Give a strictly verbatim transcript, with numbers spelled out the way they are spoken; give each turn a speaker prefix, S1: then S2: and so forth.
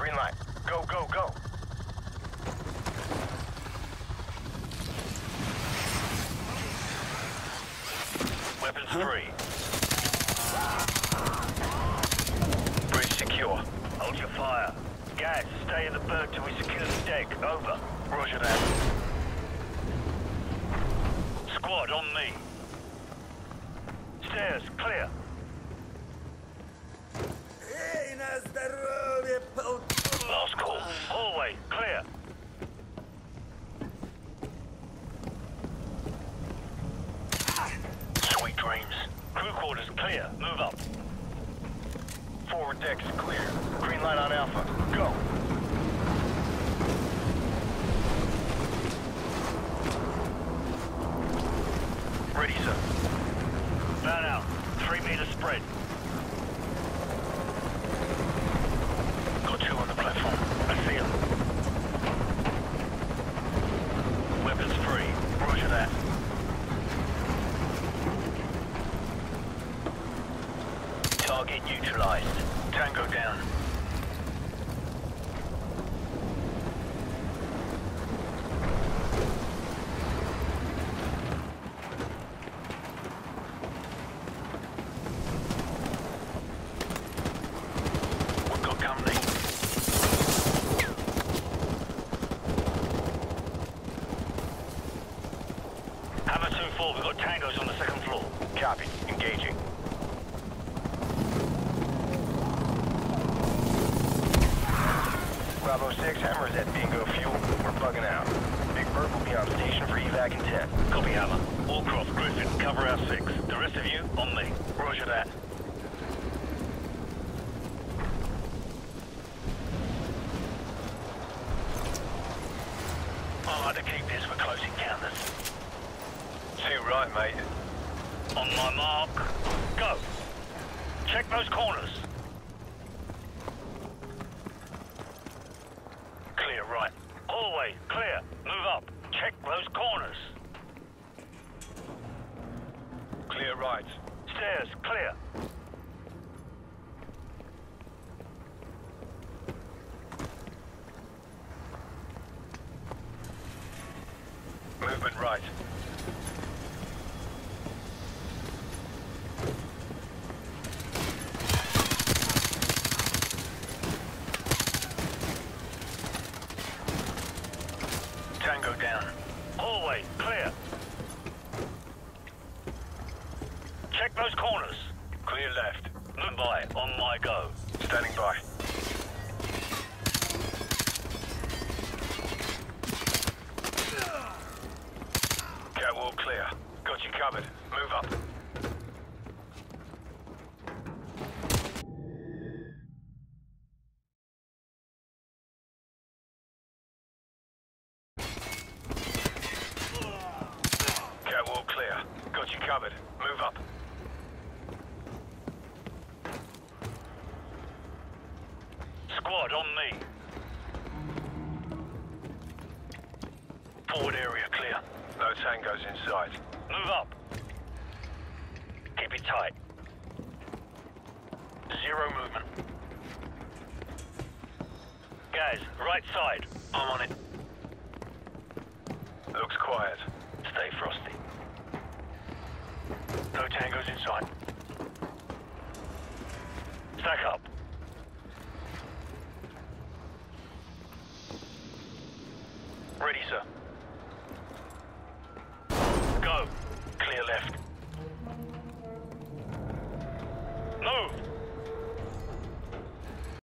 S1: Green light. Go, go, go. Weapons
S2: Huh?
S1: free. Bridge secure. Hold your fire. Guys, stay in the berg till we secure the deck. Over. Roger that. Squad on me. Stairs clear. Last call. Hallway clear. Sweet dreams. Crew quarters clear. Move up. Forward deck's clear. Green light on Alpha. Go. Ready, sir. Fan out. Three meter spread. Got two on the platform. I see them. Weapons free. Roger that. Target neutralized. Tango down. We've got company. Hammer two four, we've got tangos on the second floor. Copy. Engaging. Bravo six, Hammer's at bingo fuel. We're bugging out. Big Bird will be on station for evac in ten. Copy, Hammer. Wallcroft, Griffin, cover our six. The rest of you, on me. Roger that. I'll like to keep this for close encounters. Too right, mate. On my mark. Go. Check those corners. Clear right. Hallway, clear. Move up. Check those corners. Clear right. Stairs, clear. Movement right. Tango down. Hallway, clear. Check those corners. Clear left. Move by, on my go. Standing by. Catwalk clear. Got you covered. Move up. Catwalk clear. Got you covered. Move up. Squad on me. Forward area clear. No tangos in sight. Move up. Keep it tight. Zero movement. Guys, right side. I'm on it. Looks quiet. Stay frosty. No tangos inside. Stack up. Ready, sir. Go. Clear left. Move!